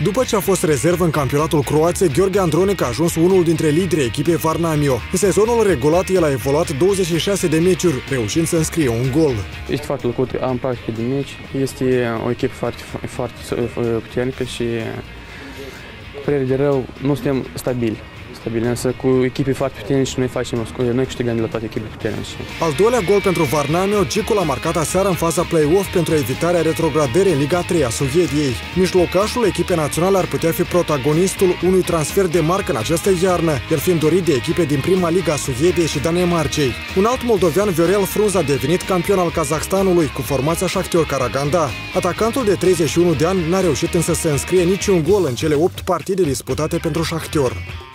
După ce a fost rezervă în campionatul Croației, Gheorghe Andronic a ajuns unul dintre liderii echipei Varnamio. În sezonul regulat, el a evoluat 26 de meciuri, reușind să înscrie un gol. Este foarte plăcut, am practică de meci. Este o echipă foarte puternică și, cu părere de rău, nu suntem stabili. Însă cu echipe foarte puternice noi câștigăm de la toate echipele puternice. Al doilea gol pentru Varnamio, Gicu l-a marcat aseară în faza play-off pentru evitarea retrogradării în Liga 3 a Suediei. Mijlocașul echipei naționale ar putea fi protagonistul unui transfer de marcă în această iarnă, el fiind dorit de echipe din prima Liga a Suediei și Danemarcei. Un alt moldovean, Viorel Frunz, a devenit campion al Kazahstanului cu formația Shakhtar Karaganda. Atacantul de 31 de ani n-a reușit însă să înscrie niciun gol în cele 8 partide disputate pentru Shakhtar.